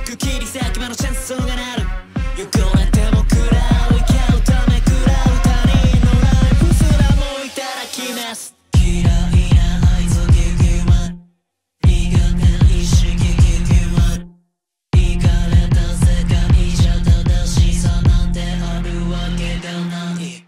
く切り裂き目のチェーンソーが鳴る汚れても食らう生き合うため食らう他人のライフすらもいただきます嫌いな合図ギュギュマン苦手意識ギュギュマンいかれた世界じゃ正しさなんてあるわけがない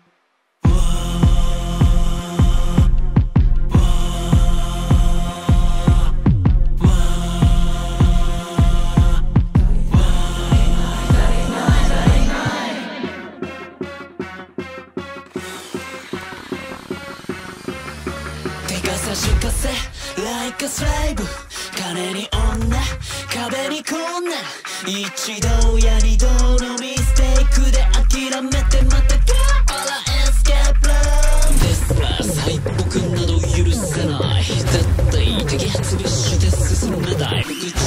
差しかせ like a slave 金に女壁にこんな一度や二度のミステイクで諦めてまたかあらエスケープランです敗北など許せない絶対的発ビッシュで進めたい